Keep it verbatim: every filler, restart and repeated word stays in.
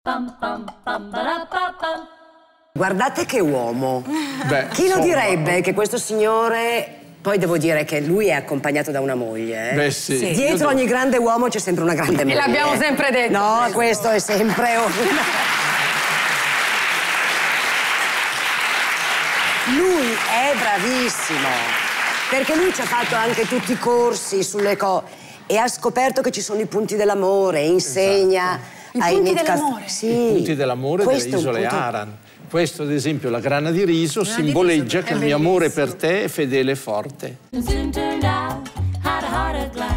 Guardate che uomo. Beh, Chi lo insomma, direbbe che questo signore... Poi devo dire che lui è accompagnato da una moglie. Eh? Beh, sì. Sì. Dietro ogni grande uomo c'è sempre una grande moglie. E l'abbiamo sempre detto. No, questo è sempre un... Lui è bravissimo, perché lui ci ha fatto anche tutti i corsi sulle cose e ha scoperto che ci sono i punti dell'amore, insegna I ai punti Nitcast- dell'amore? Sì. I punti dell'amore delle Questo è un isole punto- Aran. Questo, ad esempio, la grana di riso Grana di simboleggia riso, che è il mio amore bellissimo. per te è fedele e forte. And soon turned out how to heart a glass.